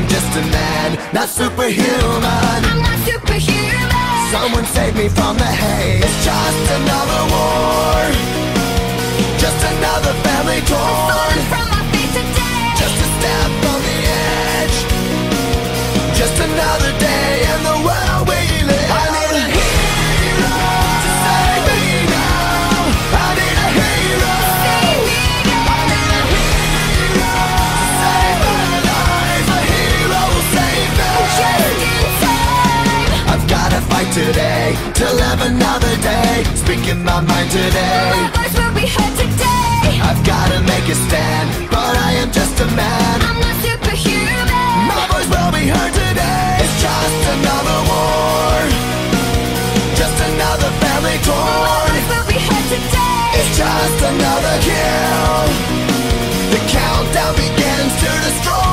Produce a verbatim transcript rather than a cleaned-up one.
am just a man, not superhuman. I'm not superhuman. Someone save me from the hate. It's just another war, just another family torn. Falling from my feet today. Just a step on the edge, just another day in the world we live. I need a hero to save me now. I need a hero. Save me now. I need a hero to save my life. A hero will save me. Just in time. I've gotta fight today to live another day, speaking my mind today. My voice will be heard today. I've gotta make a stand, but I am just a man. I'm not superhuman. My voice will be heard today. It's just another war, just another family My torn. voice will be heard today. It's just another kill. The countdown begins to destroy.